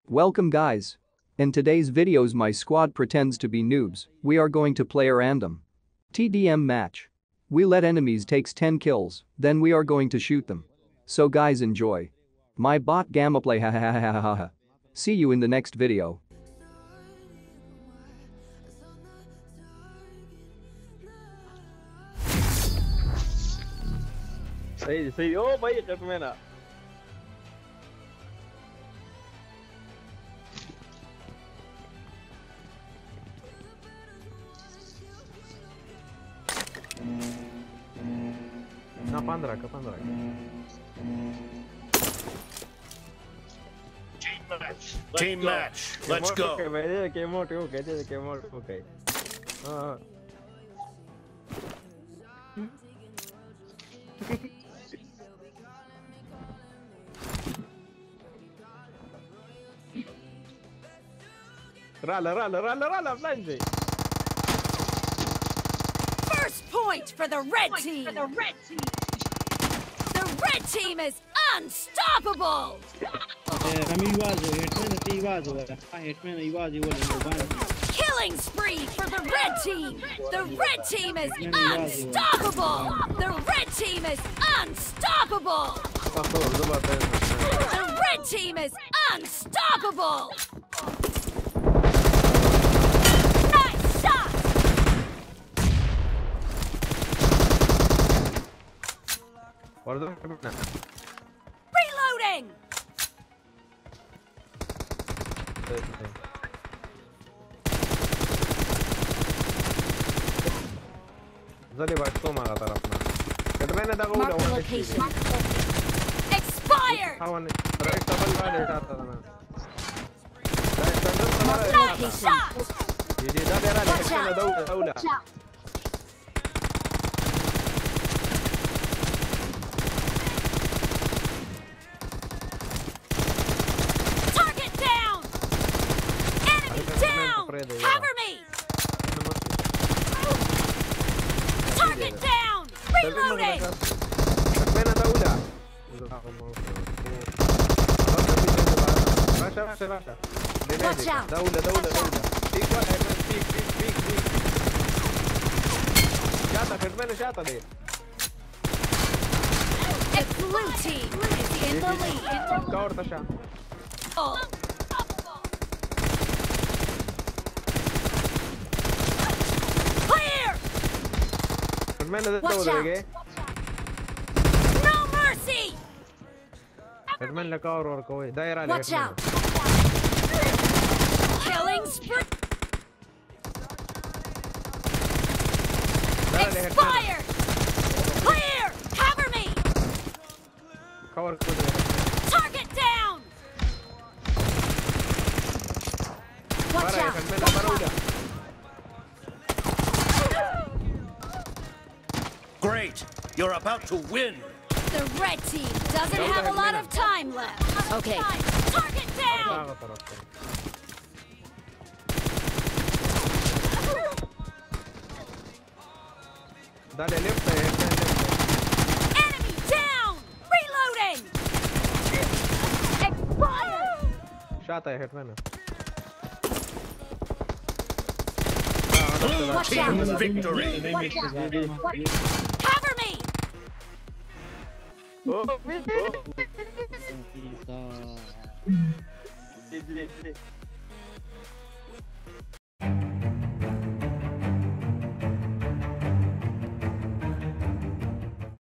Welcome guys. In today's videos my squad pretends to be noobs, we are going to play a random TDM match. We let enemies takes 10 kills, then we are going to shoot them. So guys enjoy. My bot gamma play ha ha ha ha ha ha. See you in the next video. सही ओ भाई hitman आ ना 15 Team match. Let's go. Okay. Ralla, blindly. First point for the red team. The red team is unstoppable. Killing spree for the red team. The red team is unstoppable. The red team is unstoppable. The red team is unstoppable. Nice shot. Reloading. Mark the location. Expired. Mark the location. Watch out. Target down. Enemy down. Cover me. Target down. Reloading. Watch out. The blue team is in the lead. Oh. Clear. Watch out. No mercy. Watch out. Killing spree. Expired. Clear. Cover me. Target down. Watch out. Great. You're about to win. The red team doesn't have a lot of time left. Okay. Target down. Enemy down. Reloading. Expired. Blue Watch team out. victory. Cover me.